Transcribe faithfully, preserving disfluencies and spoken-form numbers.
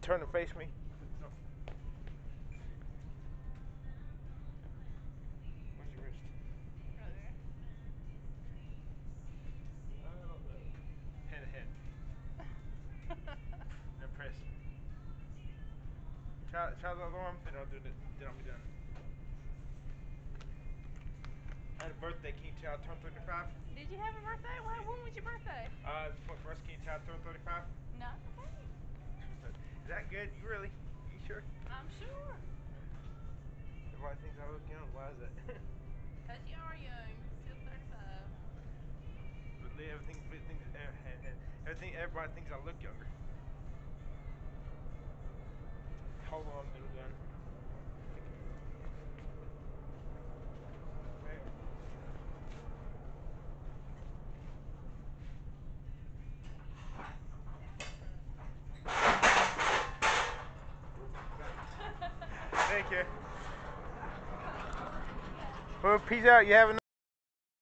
turn and face me. No. Where's your wrist? Right there. Hand to hand. And press. Try, try the other arm, then I'll do it. Then I'll be done. I had a birthday. Can you tell I turned thirty-five? Did you have a birthday? Well, when was your birthday? Uh, first, can you tell I turned thirty-five? No. Okay. Is that good? You really? You sure? I'm sure. Everybody thinks I look young. Why is that? Because you are young. Still thirty-five. But everything, everything, everything, everybody thinks I look younger. Hold on, little gun. Okay. Thank you. Well, peace out. You have a